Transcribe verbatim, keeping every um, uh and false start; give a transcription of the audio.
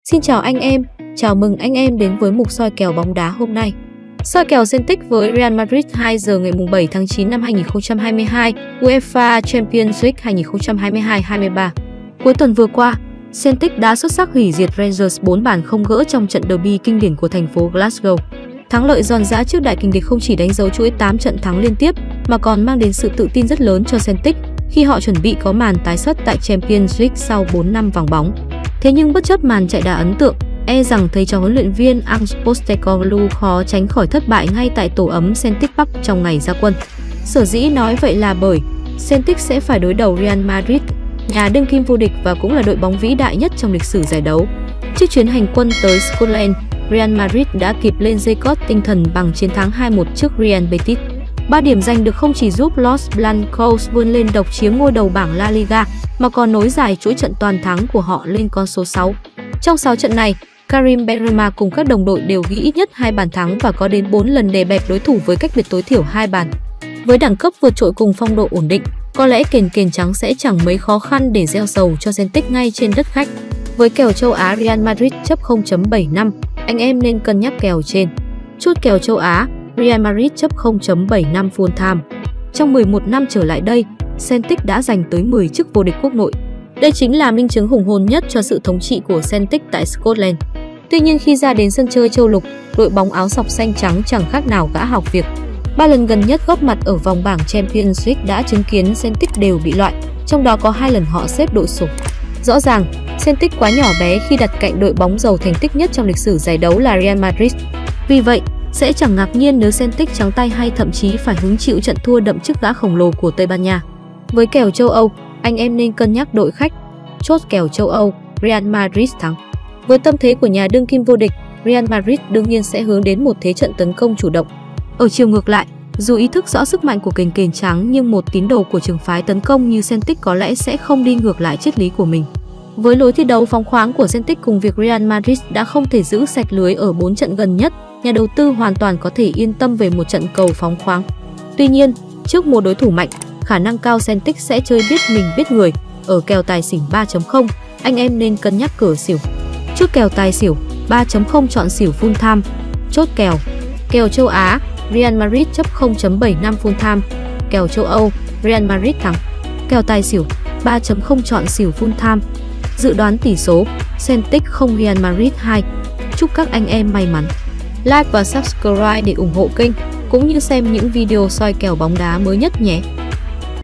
Xin chào anh em, chào mừng anh em đến với mục soi kèo bóng đá hôm nay. Soi kèo Celtic với Real Madrid hai giờ ngày bảy tháng chín năm hai nghìn không trăm hai mươi hai, UEFA Champions League hai nghìn không trăm hai mươi hai hai mươi ba. Cuối tuần vừa qua, Celtic đã xuất sắc hủy diệt Rangers bốn bàn không gỡ trong trận derby kinh điển của thành phố Glasgow. Thắng lợi giòn giã trước đại kình địch không chỉ đánh dấu chuỗi tám trận thắng liên tiếp mà còn mang đến sự tự tin rất lớn cho Celtic khi họ chuẩn bị có màn tái xuất tại Champions League sau bốn năm vắng bóng. Thế nhưng bất chấp màn chạy đà ấn tượng, e rằng thầy trò huấn luyện viên Ange Postecoglou khó tránh khỏi thất bại ngay tại tổ ấm Celtic Park trong ngày ra quân. Sở dĩ nói vậy là bởi Celtic sẽ phải đối đầu Real Madrid, nhà đương kim vô địch và cũng là đội bóng vĩ đại nhất trong lịch sử giải đấu. Trước chuyến hành quân tới Scotland, Real Madrid đã kịp lên dây cót tinh thần bằng chiến thắng hai một trước Real Betis. Ba điểm giành được không chỉ giúp Los Blancos vươn lên độc chiếm ngôi đầu bảng La Liga mà còn nối dài chuỗi trận toàn thắng của họ lên con số sáu. Trong sáu trận này, Karim Benzema cùng các đồng đội đều ghi ít nhất hai bàn thắng và có đến bốn lần đè bẹp đối thủ với cách biệt tối thiểu hai bàn. Với đẳng cấp vượt trội cùng phong độ ổn định, có lẽ kền kền trắng sẽ chẳng mấy khó khăn để gieo sầu cho Celtic ngay trên đất khách. Với kèo châu Á Real Madrid chấp không chấm bảy năm, anh em nên cân nhắc kèo trên. Chốt kèo châu Á Real Madrid chấp không chấm bảy năm full time. Trong mười một năm trở lại đây, Celtic đã giành tới mười chức vô địch quốc nội. Đây chính là minh chứng hùng hồn nhất cho sự thống trị của Celtic tại Scotland. Tuy nhiên khi ra đến sân chơi châu lục, đội bóng áo sọc xanh trắng chẳng khác nào gã học việc. Ba lần gần nhất góp mặt ở vòng bảng Champions League đã chứng kiến Celtic đều bị loại, trong đó có hai lần họ xếp đội sụp. Rõ ràng, Celtic quá nhỏ bé khi đặt cạnh đội bóng giàu thành tích nhất trong lịch sử giải đấu là Real Madrid. Vì vậy, sẽ chẳng ngạc nhiên nếu Celtic trắng tay hay thậm chí phải hứng chịu trận thua đậm trước gã khổng lồ của Tây Ban Nha. Với kèo châu Âu, anh em nên cân nhắc đội khách. Chốt kèo châu Âu, Real Madrid thắng. Với tâm thế của nhà đương kim vô địch, Real Madrid đương nhiên sẽ hướng đến một thế trận tấn công chủ động. Ở chiều ngược lại, dù ý thức rõ sức mạnh của kền kền trắng nhưng một tín đồ của trường phái tấn công như Celtic có lẽ sẽ không đi ngược lại triết lý của mình. Với lối thi đấu phóng khoáng của Celtic cùng việc Real Madrid đã không thể giữ sạch lưới ở bốn trận gần nhất, nhà đầu tư hoàn toàn có thể yên tâm về một trận cầu phóng khoáng. Tuy nhiên, trước một đối thủ mạnh, khả năng cao Celtic sẽ chơi biết mình biết người. Ở kèo tài xỉu ba chấm không, anh em nên cân nhắc cờ xỉu. Chốt kèo tài xỉu ba chấm không chọn xỉu full time. Chốt kèo kèo châu Á Real Madrid chấp không chấm bảy năm full time. Kèo châu Âu Real Madrid thắng. Kèo tài xỉu ba chấm không chọn xỉu full time. Dự đoán tỷ số Celtic không Real Madrid hai. Chúc các anh em may mắn. Like và subscribe để ủng hộ kênh cũng như xem những video soi kèo bóng đá mới nhất nhé.